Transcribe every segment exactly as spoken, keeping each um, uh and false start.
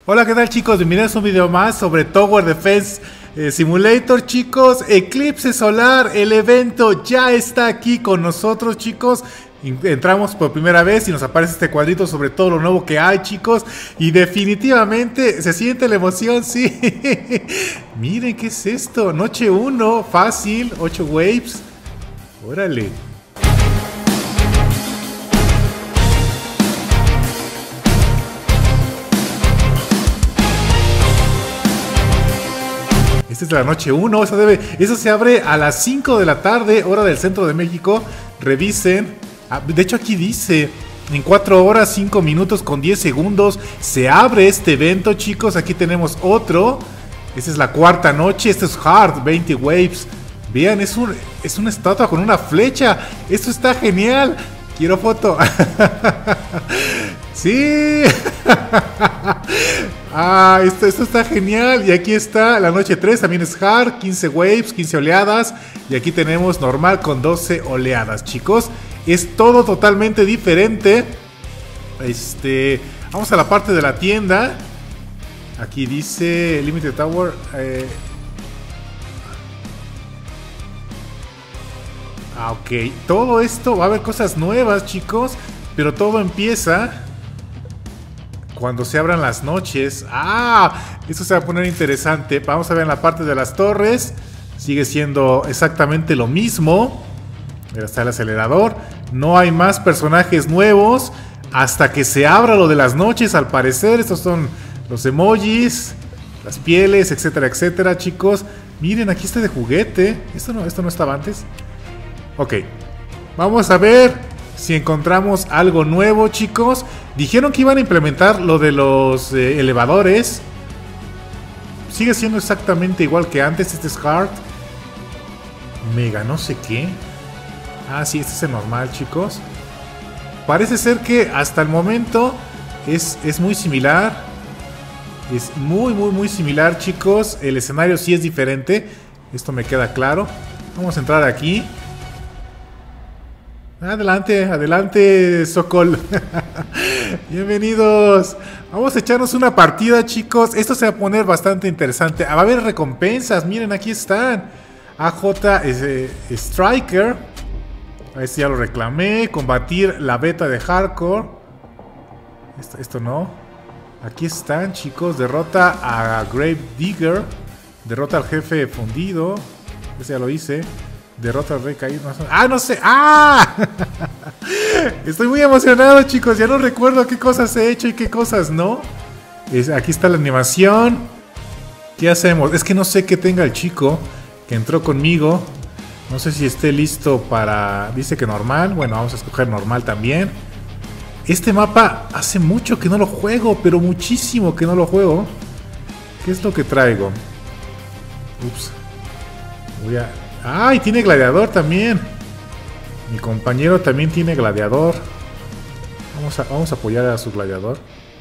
Hola, ¿qué tal, chicos? Bienvenidos a un video más sobre Tower Defense eh, Simulator, chicos. Eclipse solar, el evento ya está aquí con nosotros, chicos. Entramos por primera vez y nos aparece este cuadrito sobre todo lo nuevo que hay, chicos. Y definitivamente se siente la emoción, sí. Miren, ¿qué es esto? Noche uno, fácil, ocho waves. Órale. Esta es la noche uno, eso, debe, eso se abre a las cinco de la tarde, hora del centro de México. Revisen. De hecho aquí dice, en cuatro horas, cinco minutos con diez segundos se abre este evento, chicos. Aquí tenemos otro. Esta es la cuarta noche, este es Hard, veinte waves. Vean, es, un, es una estatua con una flecha. Esto está genial. Quiero foto. Sí. Ah, esto, esto está genial. Y aquí está la noche tres, también es hard, quince waves, quince oleadas. Y aquí tenemos normal con doce oleadas, chicos. Es todo totalmente diferente. Este, vamos a la parte de la tienda. Aquí dice Limited Tower. Eh, ah, ok. Todo esto va a haber cosas nuevas, chicos. Pero todo empieza cuando se abran las noches. ¡Ah! Eso se va a poner interesante. Vamos a ver en la parte de las torres. Sigue siendo exactamente lo mismo. Mira, está el acelerador. No hay más personajes nuevos hasta que se abra lo de las noches, al parecer. Estos son los emojis, las pieles, etcétera, etcétera, chicos. Miren, aquí está de juguete. Esto no, esto no estaba antes. Ok. Vamos a ver si encontramos algo nuevo, chicos. Dijeron que iban a implementar lo de los eh, elevadores. Sigue siendo exactamente igual que antes. Este es hard. Mega no sé qué. Ah, sí, este es el normal, chicos. Parece ser que hasta el momento es, es muy similar. Es muy, muy, muy similar, chicos. El escenario sí es diferente. Esto me queda claro. Vamos a entrar aquí. Adelante, adelante, Sokol. Bienvenidos. Vamos a echarnos una partida, chicos. Esto se va a poner bastante interesante. Va a haber recompensas. Miren, aquí están. A J eh, Striker. A este ya lo reclamé. Combatir la beta de hardcore. Esto, esto no. Aquí están, chicos. Derrota a Grave Digger. Derrota al jefe fundido. Este ya lo hice. Derrota al rey caído. ¡Ah, no sé! ¡Ah! Estoy muy emocionado, chicos. Ya no recuerdo qué cosas he hecho y qué cosas no. Es, aquí está la animación. ¿Qué hacemos? Es que no sé qué tenga el chico que entró conmigo. No sé si esté listo para... Dice que normal. Bueno, vamos a escoger normal también. Este mapa hace mucho que no lo juego, pero muchísimo que no lo juego. ¿Qué es lo que traigo? Ups. Voy a... ¡Ay! Tiene gladiador también. Mi compañero también tiene gladiador. Vamos a, vamos a apoyar a su gladiador.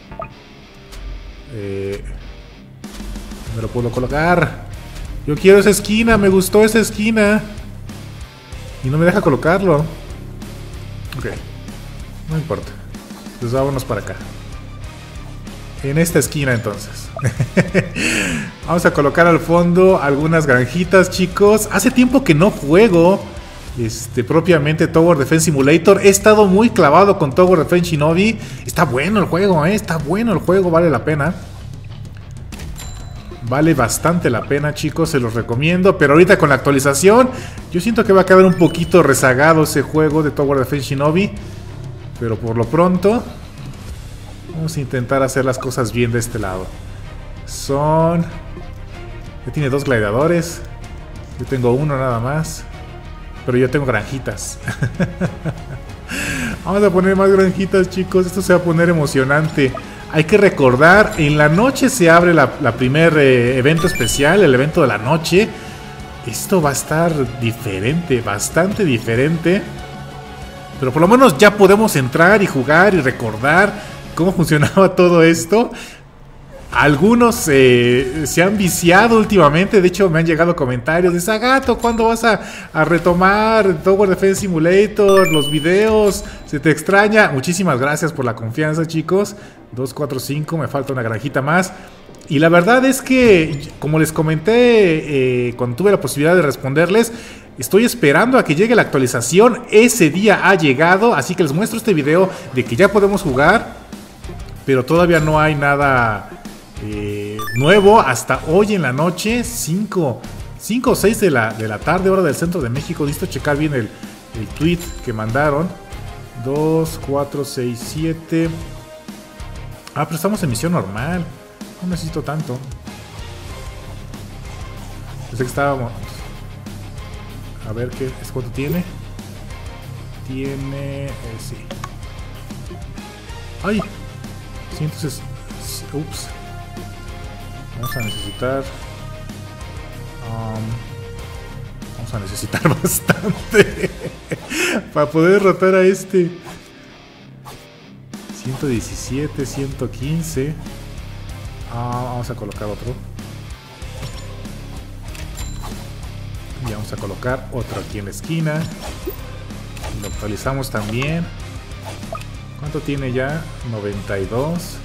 Eh, ¿Dónde lo puedo colocar? Yo quiero esa esquina. Me gustó esa esquina. Y no me deja colocarlo. Ok. No importa. Pues vámonos para acá. En esta esquina entonces. Vamos a colocar al fondo algunas granjitas, chicos. Hace tiempo que no juego este, propiamente Tower Defense Simulator. He estado muy clavado con Tower Defense Shinobi. Está bueno el juego, ¿eh? Está bueno el juego, vale la pena. Vale bastante la pena, chicos, se los recomiendo. Pero ahorita con la actualización, yo siento que va a quedar un poquito rezagado ese juego de Tower Defense Shinobi. Pero por lo pronto vamos a intentar hacer las cosas bien de este lado. Son... Ya tiene dos gladiadores. Yo tengo uno nada más. Pero yo tengo granjitas. Vamos a poner más granjitas, chicos. Esto se va a poner emocionante. Hay que recordar, en la noche se abre la, la primer eh, evento especial. El evento de la noche. Esto va a estar diferente. Bastante diferente. Pero por lo menos ya podemos entrar y jugar y recordar cómo funcionaba todo esto. Algunos eh, se han viciado últimamente. De hecho, me han llegado comentarios de Zagato, ¿cuándo vas a, a retomar Tower Defense Simulator? Los videos, se te extraña. Muchísimas gracias por la confianza, chicos. dos cuatro cinco, me falta una granjita más. Y la verdad es que, como les comenté eh, cuando tuve la posibilidad de responderles, estoy esperando a que llegue la actualización. Ese día ha llegado, así que les muestro este video de que ya podemos jugar, pero todavía no hay nada eh, nuevo hasta hoy en la noche, cinco o seis de la, de la tarde, hora del centro de México. Necesito checar bien el, el tweet que mandaron. dos, cuatro, seis, siete. Ah, pero estamos en misión normal. No necesito tanto. Pensé que estábamos... A ver qué es, cuánto tiene. Tiene... Eh, sí. ¡Ay! Sí, entonces... Ups. Vamos a necesitar... Um, vamos a necesitar bastante para poder derrotar a este. ciento diecisiete, ciento quince. Ah, vamos a colocar otro. Y vamos a colocar otro aquí en la esquina. Y lo actualizamos también. ¿Cuánto tiene ya? noventa y dos.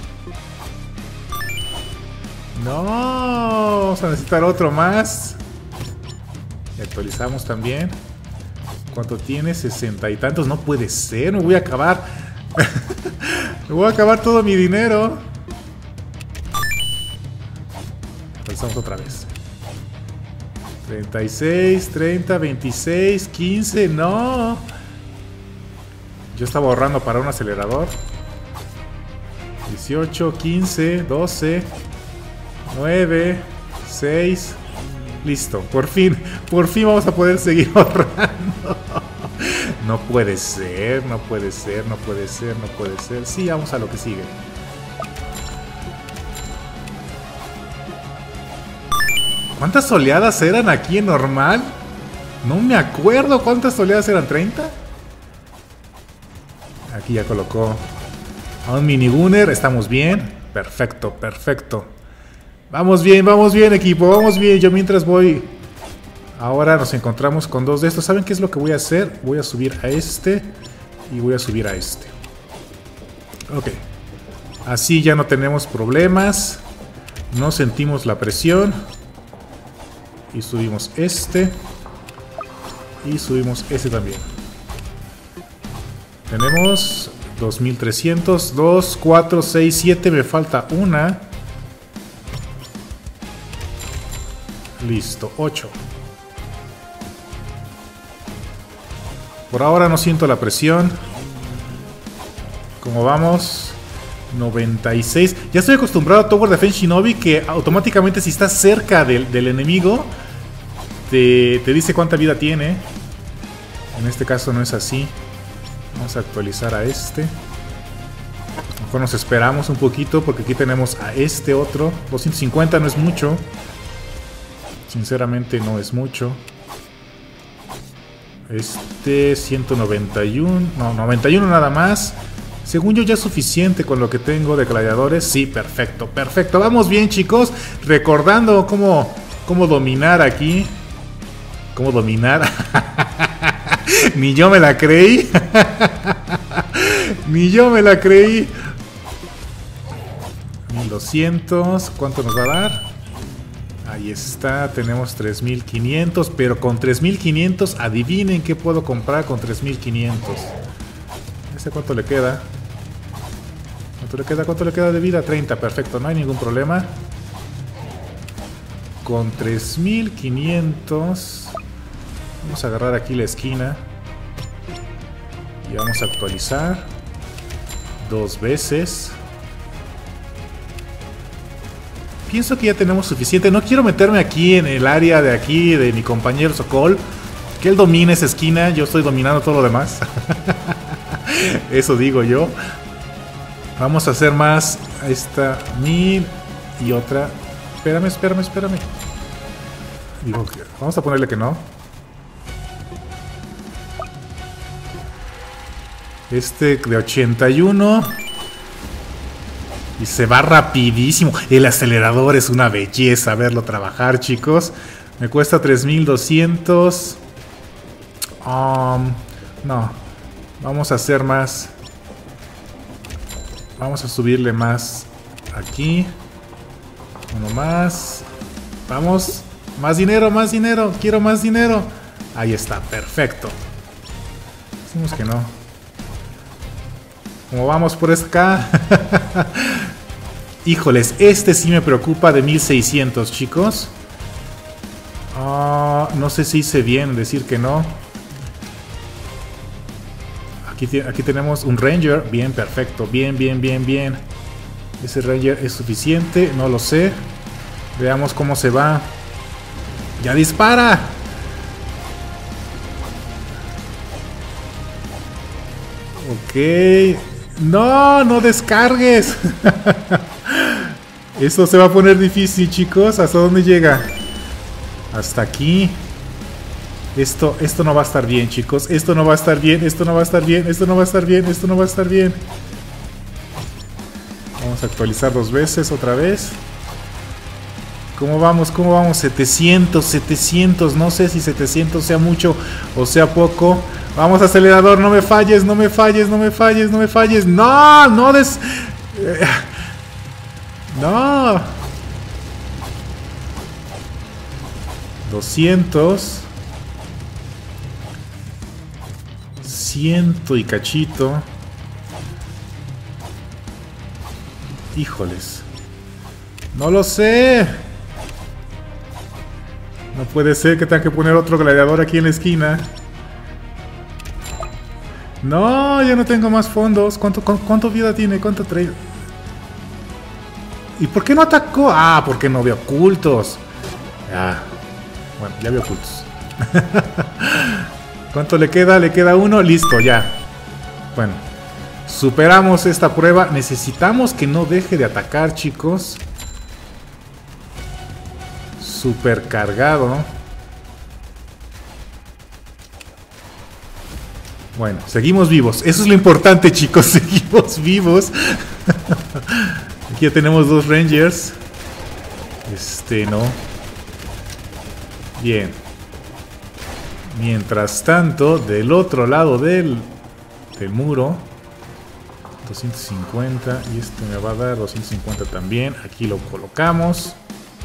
No, vamos a necesitar otro más. Y actualizamos también. ¿Cuánto tiene? sesenta y tantos. No puede ser, me voy a acabar. Me voy a acabar todo mi dinero. Actualizamos otra vez. treinta y seis, treinta, veintiséis, quince. No. Yo estaba ahorrando para un acelerador. dieciocho, quince, doce, nueve, seis. Listo, por fin, por fin vamos a poder seguir ahorrando. No puede ser, no puede ser, no puede ser, no puede ser. Sí, vamos a lo que sigue. ¿Cuántas oleadas eran aquí en normal? No me acuerdo cuántas oleadas eran. ¿treinta? Aquí ya colocó a un minigunner. Estamos bien. Perfecto, perfecto. Vamos bien, vamos bien, equipo. Vamos bien. Yo mientras voy... Ahora nos encontramos con dos de estos. ¿Saben qué es lo que voy a hacer? Voy a subir a este y voy a subir a este. Ok. Así ya no tenemos problemas. No sentimos la presión. Y subimos este. Y subimos este también. Tenemos dos mil trescientos. dos, cuatro, seis, siete. Me falta una. Listo, ocho. Por ahora no siento la presión. ¿Cómo vamos? noventa y seis. Ya estoy acostumbrado a Tower Defense Shinobi, que automáticamente si estás cerca del, del enemigo te, te dice cuánta vida tiene. En este caso no es así. Vamos a actualizar a este. Mejor nos esperamos un poquito porque aquí tenemos a este otro. doscientos cincuenta no es mucho. Sinceramente no es mucho. Este ciento noventa y uno. No, noventa y uno nada más. Según yo ya es suficiente con lo que tengo de gladiadores. Sí, perfecto, perfecto. Vamos bien, chicos. Recordando cómo, cómo dominar aquí. Cómo dominar. Ni yo me la creí. Ni yo me la creí. mil doscientos. ¿Cuánto nos va a dar? Ahí está, tenemos tres mil quinientos, pero con tres mil quinientos, adivinen qué puedo comprar con tres mil quinientos. ¿Este cuánto le queda? ¿Cuánto le queda? ¿Cuánto le queda de vida? treinta, perfecto, no hay ningún problema. Con tres mil quinientos, vamos a agarrar aquí la esquina. Y vamos a actualizar dos veces. Pienso que ya tenemos suficiente. No quiero meterme aquí en el área de aquí de mi compañero Sokol. Que él domine esa esquina. Yo estoy dominando todo lo demás. Eso digo yo. Vamos a hacer más. Esta mil y otra. Espérame, espérame, espérame. Digo, vamos a ponerle que no. Este de ochenta y uno. Y se va rapidísimo. El acelerador es una belleza verlo trabajar, chicos. Me cuesta tres mil doscientos. Um, no. Vamos a hacer más. Vamos a subirle más aquí. Uno más. Vamos. Más dinero, más dinero. Quiero más dinero. Ahí está, perfecto. Decimos que no. ¿Cómo vamos por acá? Híjoles, este sí me preocupa de mil seiscientos, chicos. Uh, no sé si hice bien decir que no. Aquí, aquí tenemos un Ranger. Bien, perfecto. Bien, bien, bien, bien. Ese Ranger es suficiente. No lo sé. Veamos cómo se va. ¡Ya dispara! Ok. No, no descargues. Esto se va a poner difícil, chicos. ¿Hasta dónde llega? Hasta aquí. Esto, esto no va a estar bien, chicos. Esto no va a estar bien, esto no va a estar bien, esto no va a estar bien, esto no va a estar bien. Vamos a actualizar dos veces otra vez. ¿Cómo vamos? ¿Cómo vamos? setecientos, setecientos. No sé si setecientos sea mucho o sea poco. Vamos, acelerador, no me falles, no me falles, no me falles, no me falles. No, no des... No. doscientos. Ciento y cachito. Híjoles. No lo sé. No puede ser que tenga que poner otro gladiador aquí en la esquina. No, ya no tengo más fondos. ¿Cuánto, cuánto, cuánto vida tiene? ¿Cuánto trae? ¿Y por qué no atacó? Ah, porque no veo ocultos. Ah, bueno, ya veo ocultos. ¿Cuánto le queda? Le queda uno. Listo, ya. Bueno, superamos esta prueba. Necesitamos que no deje de atacar, chicos. Super cargado. Bueno, seguimos vivos. Eso es lo importante, chicos. Seguimos vivos. Aquí ya tenemos dos Rangers. Este, no. Bien. Mientras tanto, del otro lado del, del muro, doscientos cincuenta. Y este me va a dar doscientos cincuenta también. Aquí lo colocamos.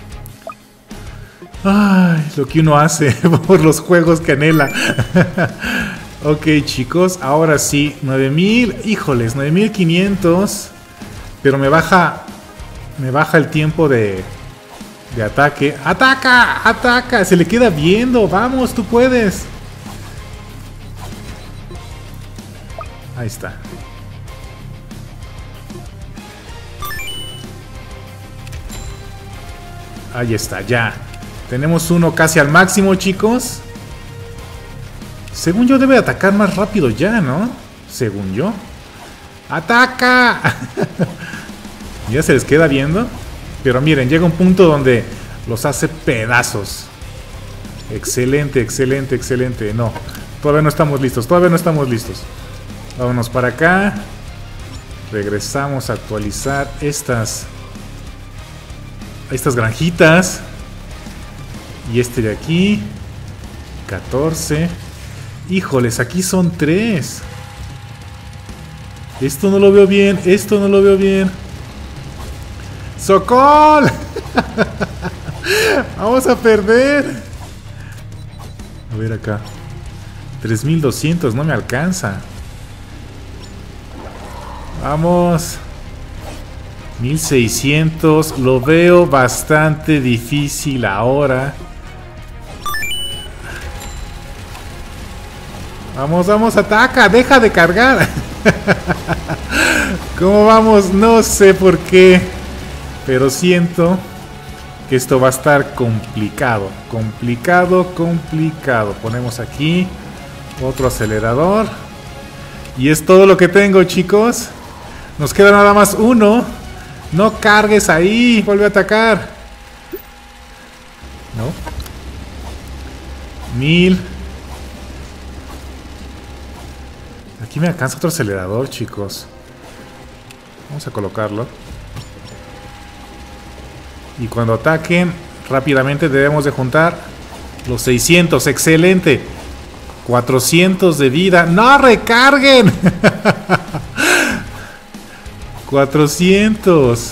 Ay, lo que uno hace por los juegos que anhela. Ok, chicos, ahora sí, nueve mil, híjoles, nueve mil quinientos. Pero me baja, me baja el tiempo de, de ataque. ¡Ataca! ¡Ataca! Se le queda viendo. Vamos, tú puedes. Ahí está. Ahí está, ya. Tenemos uno casi al máximo, chicos. Según yo debe atacar más rápido ya, ¿no? Según yo. ¡Ataca! Ya se les queda viendo. Pero miren, llega un punto donde los hace pedazos. Excelente, excelente, excelente. No, todavía no estamos listos, todavía no estamos listos. Vámonos para acá. Regresamos a actualizar estas Estas granjitas. Y este de aquí catorce. Híjoles, aquí son tres. Esto no lo veo bien, esto no lo veo bien. ¡Sokol! Vamos a perder. A ver acá. tres mil doscientos, no me alcanza. Vamos. mil seiscientos, lo veo bastante difícil ahora. Vamos, vamos, ataca, deja de cargar. ¿Cómo vamos? No sé por qué, pero siento que esto va a estar complicado. Complicado, complicado. Ponemos aquí otro acelerador. Y es todo lo que tengo, chicos. Nos queda nada más uno. No cargues ahí. Vuelve a atacar. No. Mil. Aquí me alcanza otro acelerador, chicos. Vamos a colocarlo. Y cuando ataquen, rápidamente debemos de juntar los seiscientos. Excelente. cuatrocientos de vida. ¡No recarguen! cuatrocientos.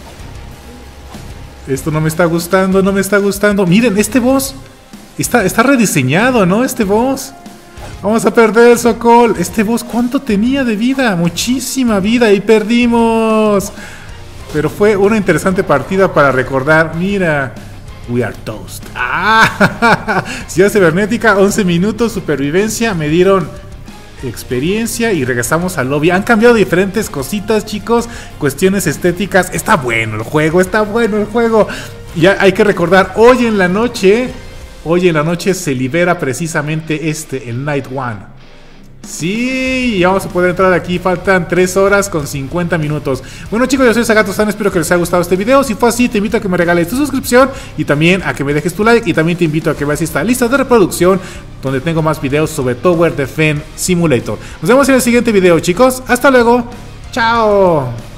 Esto no me está gustando, no me está gustando. Miren, este boss está, está rediseñado, ¿no? Este boss. Vamos a perder, Sokol. Este boss, ¿cuánto tenía de vida? Muchísima vida y perdimos. Pero fue una interesante partida para recordar. Mira, we are toast. Ah, Ciudad Cibernética, once minutos, supervivencia. Me dieron experiencia y regresamos al lobby. Han cambiado diferentes cositas, chicos. Cuestiones estéticas. Está bueno el juego, está bueno el juego. Ya hay que recordar, hoy en la noche, hoy en la noche se libera precisamente este, el Night One. Sí, y vamos a poder entrar aquí. Faltan tres horas con cincuenta minutos. Bueno, chicos, yo soy Sagatostan. Espero que les haya gustado este video. Si fue así, te invito a que me regales tu suscripción y también a que me dejes tu like. Y también te invito a que veas esta lista de reproducción donde tengo más videos sobre Tower Defense Simulator. Nos vemos en el siguiente video, chicos. Hasta luego. Chao.